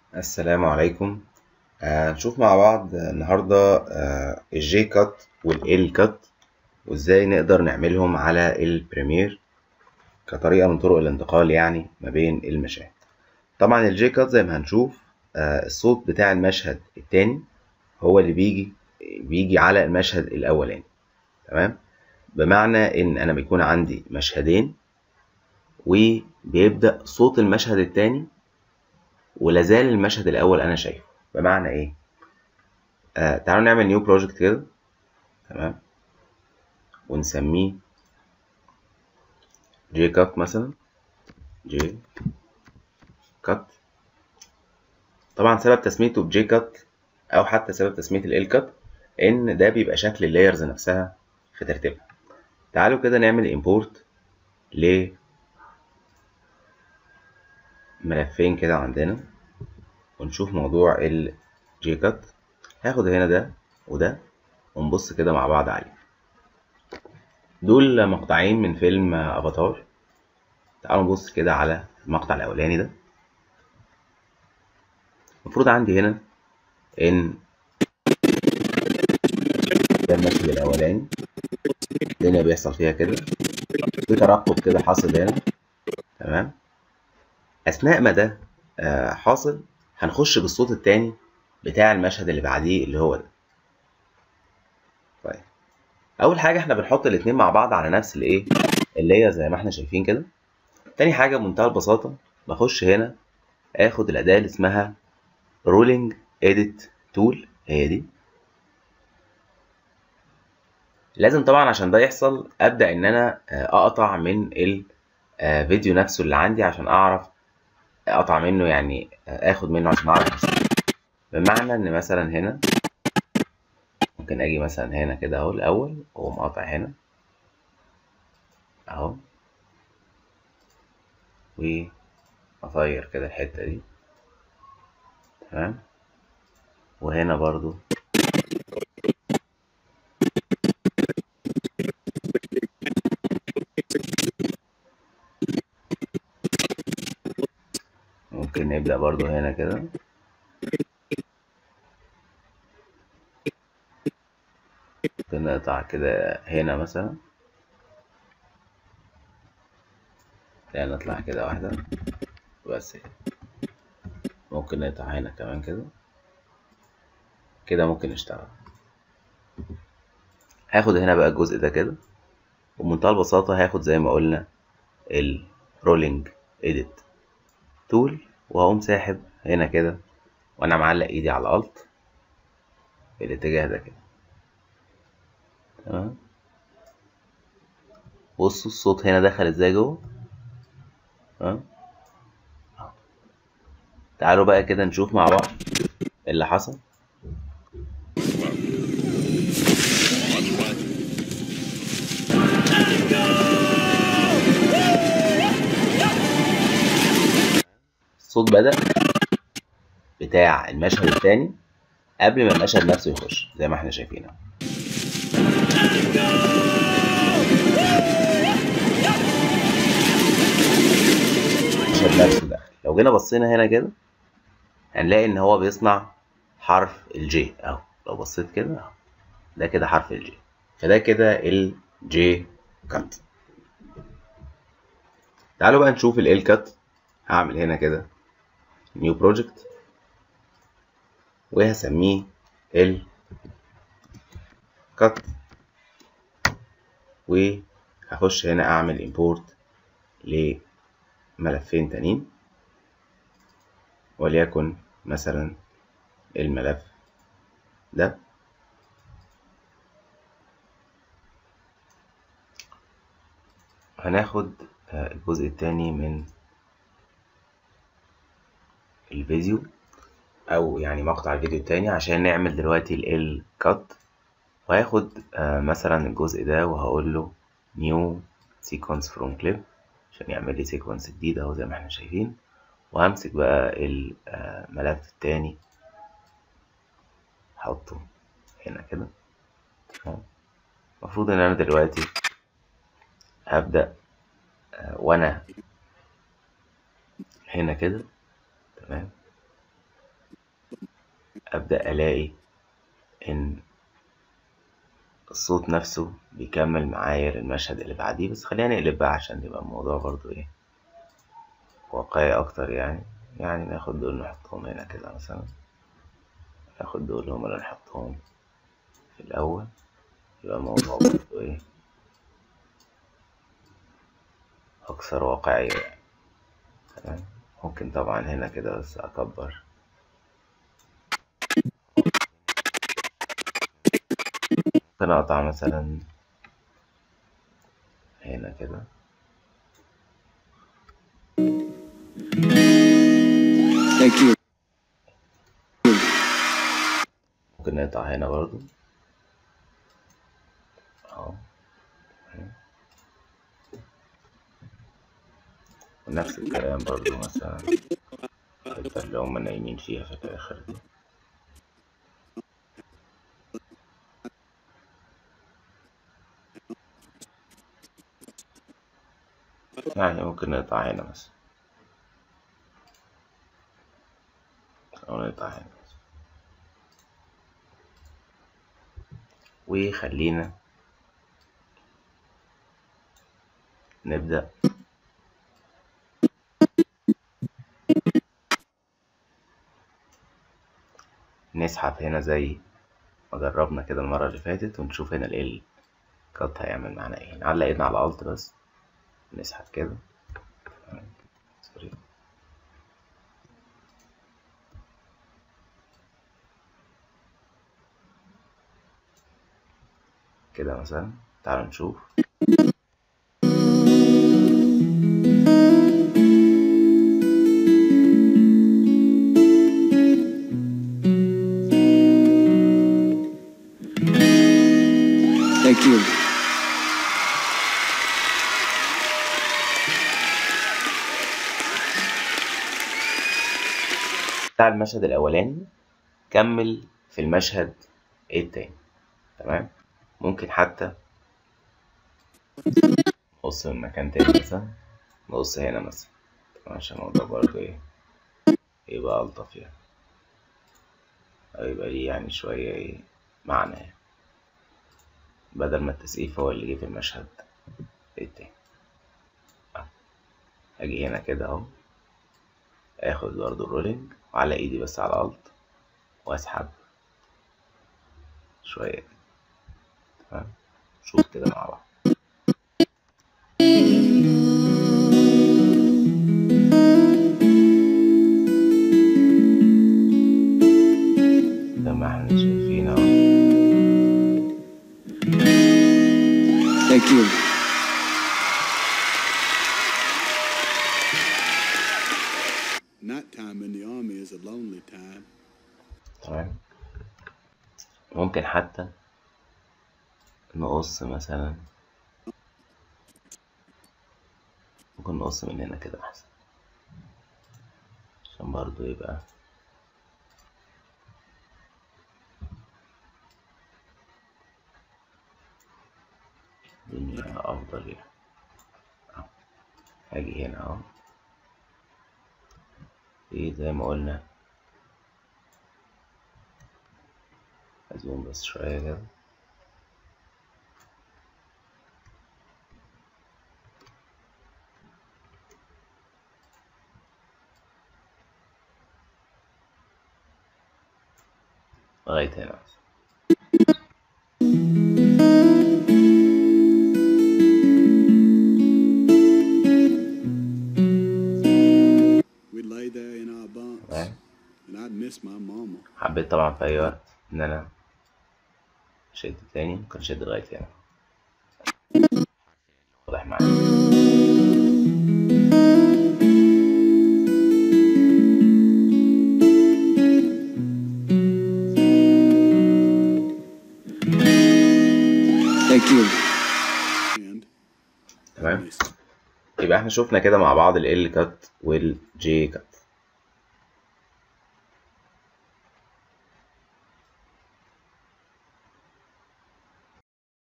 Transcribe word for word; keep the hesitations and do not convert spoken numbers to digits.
السلام عليكم. آه، نشوف مع بعض النهاردة آه، الجي كات والال كات وازاي نقدر نعملهم على البريمير كطريقة من طرق الانتقال يعني ما بين المشاهد. طبعا الجي كات زي ما هنشوف آه، الصوت بتاع المشهد التاني هو اللي بيجي بيجي على المشهد الأولاني. تمام، بمعنى ان انا بيكون عندي مشهدين وبيبدأ صوت المشهد التاني ولازال المشهد الأول أنا شايفه. بمعنى إيه؟ آه تعالوا نعمل نيو بروجكت كده. تمام، ونسميه جي كات مثلا، جي كات. طبعا سبب تسميته بجي كات او حتى سبب تسميه ال كات ان ده بيبقى شكل اللايرز نفسها في ترتيبها. تعالوا كده نعمل امبورت لملفين كده عندنا ونشوف موضوع الجي كات. هاخد هنا ده وده ونبص كده مع بعض عليه. دول مقطعين من فيلم افاتار. تعالوا نبص كده على المقطع الاولاني ده. المفروض عندي هنا ان ده المشهد الاولاني، الدنيا بيحصل فيها كده، في ترقب كده حاصل هنا. تمام، اثناء ما ده آه حاصل هنخش بالصوت التاني بتاع المشهد اللي بعديه اللي هو ده. طيب، اول حاجه احنا بنحط الاتنين مع بعض على نفس الايه اللي هي زي ما احنا شايفين كده. تاني حاجه بمنتهى البساطه بخش هنا اخد الاداه اللي اسمها رولينج اديت تول، هي دي. لازم طبعا عشان ده يحصل ابدا ان انا اقطع من الفيديو نفسه اللي عندي عشان اعرف اقطع منه، يعني اخد منه عشان اعرف أستفيد. بمعنى ان مثلا هنا ممكن اجي مثلا هنا كده اهو الاول واقوم قاطع هنا اهو واطير كده الحته دي. تمام، وهنا برضو ممكن نبدا برضو هنا كده. ممكن نقطع كده هنا مثلا، يعني نطلع كده واحده بس كده. ممكن نقطع هنا كمان كده كده ممكن نشتغل. هاخد هنا بقى الجزء ده كده وبمنتهى البساطه هاخد زي ما قلنا الرولينج اديت تول وهقوم ساحب هنا كده وانا معلق ايدي على الالت في الاتجاه ده كده. تمام، بصوا الصوت هنا دخل ازاي جوه. تمام، تعالوا بقى كده نشوف مع بعض اللي حصل. الصوت بدأ بتاع المشهد التاني قبل ما المشهد نفسه يخش زي ما احنا شايفين اهو. المشهد نفسه دخل. لو جينا بصينا هنا كده هنلاقي ان هو بيصنع حرف الجي اهو. لو بصيت كده اهو ده كده حرف الجي، فده كده الجي كات. تعالوا بقى نشوف ال كات. هعمل هنا كده نيو بروجكت وهسميه ال كات، وهخش هنا اعمل امبورت لملفين تانيين وليكن مثلا الملف ده. هناخد الجزء التاني من الفيديو او يعني مقطع الفيديو التاني عشان نعمل دلوقتي ال كات. وهاخد مثلا الجزء ده وهقول له نيو سيكونس فروم كليب عشان يعمل لي سيكونس جديد اهو زي ما احنا شايفين. وهمسك بقى الملف التاني احطه هنا كده. المفروض ان انا دلوقتي هبدأ وانا هنا كده. تمام، ابدأ الاقي ان الصوت نفسه بيكمل معايا للمشهد اللي بعديه. بس خلينا نقلب بقى عشان يبقى الموضوع برضو ايه واقعي اكتر. يعني يعني ناخد دول نحطهم هنا كده مثلا، ناخد دول هما اللي نحطهم في الاول، يبقى الموضوع برضو ايه اكثر واقعية يعني. تمام. ممكن طبعا هنا كده بس اكبر، ممكن اقطع مثلا هنا كده. Thank you. ممكن نقطع هنا برضو اهو، ونفس الكلام برضو مثلا الحتة اللي هما نايمين فيها في الآخر دي. يعني ممكن نقطع هنا مثلا أو نقطع هنا مثلا. وخلينا نبدأ نسحب هنا زي ما جربنا كده المرة اللي فاتت، ونشوف هنا ال كات هيعمل معانا ايه. نعلق ايدنا على الالت بس نسحب كده. سوري. كده مثلا تعالوا نشوف. Thank you. بتاع المشهد الأولاني كمل في المشهد التاني. تمام. ممكن حتى نقص من مكان تاني مثلا، نقص هنا مثلا عشان الموضوع برضه ايه يبقى ألطف يعني، أو يبقى ليه يعني شوية ايه معنى يعني، بدل ما التسقيف هو اللي جه في المشهد التاني. أجي هنا كده أهو، آخد برضه الرولينج وعلى إيدي بس على الألت وأسحب شوية. تمام. شوف كده مع بعض. زي ما احنا شايفين اهو. Thank you. Night time in the army is a lonely time. تمام. ممكن حتى نقص مثلا، ممكن نقص من هنا كده أحسن عشان برضو يبقى الدنيا أفضل يعني. أهو. هاجي هنا أهو، إيه زي ما قلنا أزوم بس شوية كده. لغاية هنا. We'd lay there in our bunks, تمام. and I'd miss my mama. حبيت طبعا في أي وقت إن أنا أشد تاني، ممكن أشد لغاية هنا. واضح معايا. Thank you. And تمام. يبقى احنا شفنا كده مع بعض ال L كات وال J كات.